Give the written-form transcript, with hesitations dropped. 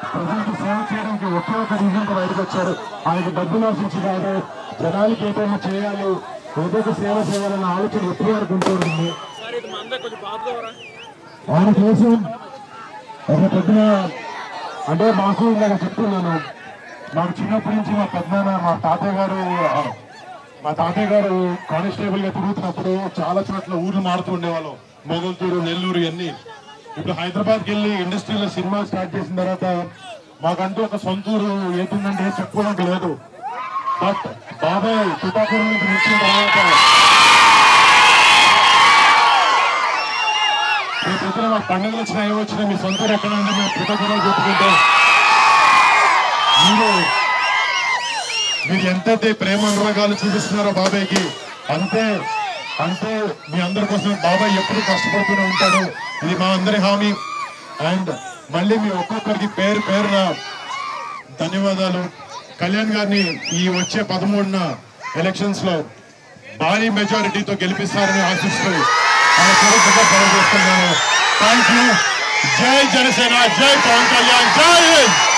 ప్రజలకు సేవ చేయడానికి ఒకే ఒక రీజన్తో బయటకు వచ్చారు. ఆయనకు డబ్బులు ఆశించి కాదు, జనాలకి ఏదైనా చేయాలి, ఏదో ఒక సేవ చేయాలన్న ఆలోచన ఎక్కువ వరకు ఉంటుంది. ఆయన కోసం ఒక పొద్దున అంటే మాకు ఇలాగ చెప్తున్నాను, మాకు చిన్నప్పటి నుంచి మా పెద్దనాన్న మా తాతయ్య గారు కానిస్టేబుల్ గా తిరుగుతున్నప్పుడు చాలా చోట్ల ఊర్లు మారుతూ ఉండేవాళ్ళు, మొగల్తూరు, నెల్లూరు ఇవన్నీ. ఇప్పుడు హైదరాబాద్కి వెళ్ళి ఇండస్ట్రీలో సినిమా స్టార్ట్ చేసిన తర్వాత మాకంటూ ఒక సొంత ఊరు ఏతుందంటే చెప్పుకోవడానికి లేదు. బట్ బాబాయ్ తుపాకూరు నుంచి వచ్చిన తర్వాత రేపు ఇతర మా పండుగలు వచ్చినా ఏమొచ్చినా మీ సొంత ఊరు ఎక్కడ అంటే మేము తుపాకూరులో చెప్పుకుంటే మీరు ఎంతైతే ప్రేమ అనురాగాలు చూపిస్తున్నారో బాబాయ్కి, అంతే మీ అందరి కోసం బాబాయ్ ఎప్పుడు కష్టపడుతూనే ఉంటాడు. ఇది మా అందరి హామీ. అండ్ మళ్ళీ మీ ఒక్కొక్కరికి పేరు పేరున ధన్యవాదాలు. కళ్యాణ్ గారిని ఈ వచ్చే 13న ఎలక్షన్స్ లో భారీ మెజారిటీతో గెలిపిస్తారని ఆశిస్తూ ఆయన చేస్తున్నాను. Thank you. జై జనసేన, జై పవన్ కళ్యాణ్, జై హింద్.